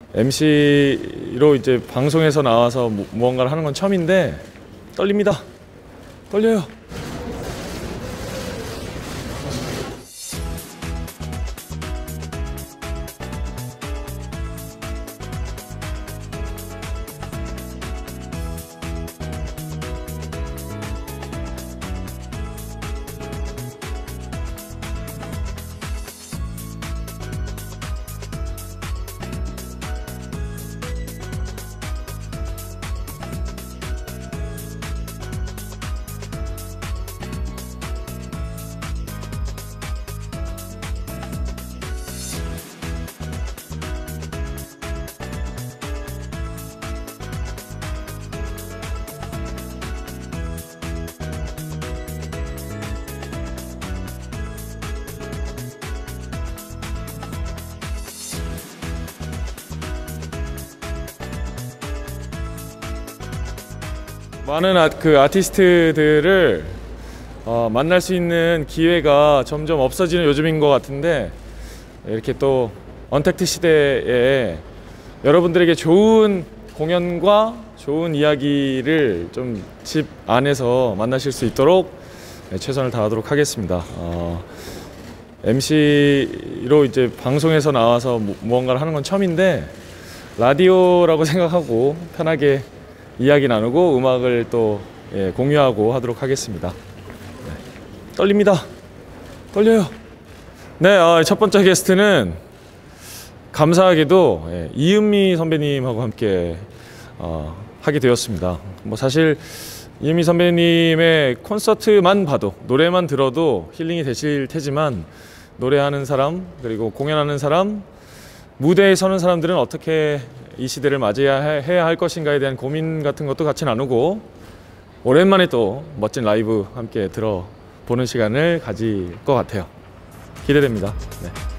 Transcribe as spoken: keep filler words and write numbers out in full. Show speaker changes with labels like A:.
A: 엠시로 이제 방송에서 나와서 무, 무언가를 하는 건 처음인데 떨립니다. 떨려요. 많은 아, 그 아티스트들을 어, 만날 수 있는 기회가 점점 없어지는 요즘인 것 같은데, 이렇게 또 언택트 시대에 여러분들에게 좋은 공연과 좋은 이야기를 좀 집 안에서 만나실 수 있도록 최선을 다하도록 하겠습니다. 어, 엠시로 이제 방송에서 나와서 무, 무언가를 하는 건 처음인데 라디오라고 생각하고 편하게 이야기 나누고 음악을 또 예, 공유하고 하도록 하겠습니다. 네. 떨립니다. 떨려요. 네, 어, 첫 번째 게스트는 감사하게도 예, 이은미 선배님하고 함께 어, 하게 되었습니다. 뭐 사실 이은미 선배님의 콘서트만 봐도, 노래만 들어도 힐링이 되실 테지만, 노래하는 사람 그리고 공연하는 사람, 무대에 서는 사람들은 어떻게 이 시대를 맞이해야 할 것인가에 대한 고민 같은 것도 같이 나누고, 오랜만에 또 멋진 라이브 함께 들어보는 시간을 가질 것 같아요. 기대됩니다. 네.